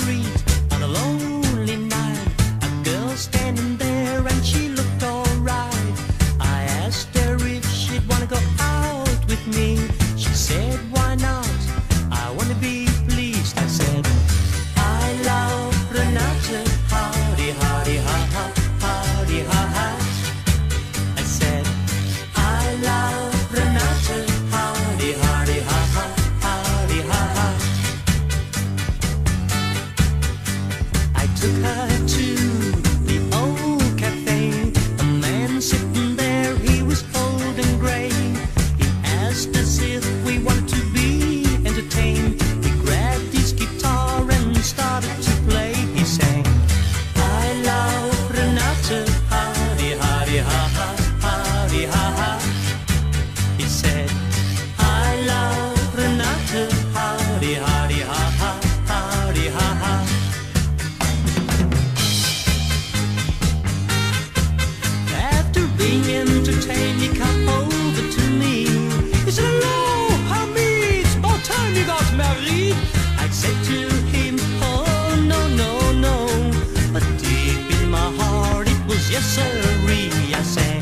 street on a lonely night. A girl standing there and she looked alright. I asked her if she'd wanna go out with me. She said, why not? I wanna be pleased. I said, I love Renate. Howdy, howdy, ha, ha, howdy, ha, ha. I said, I love Renate. Howdy, howdy, ha, ha, howdy, ha, ha. I took her to the old cafe. A man sitting there, he was old and grey. He asked us if we wanted to be entertained. He grabbed his guitar and started to play. He sang, I love Renate. Howdy, howdy, ha, ha, howdy, ha, ha. He said, I love Renate. Howdy, howdy, ha, ha, howdy, ha, ha. After being entertained, he come over to me. He said, hello, honey, it's about time you got married. I said to him, oh, no, no, no. But deep in my heart, it was yes, sirree. I said,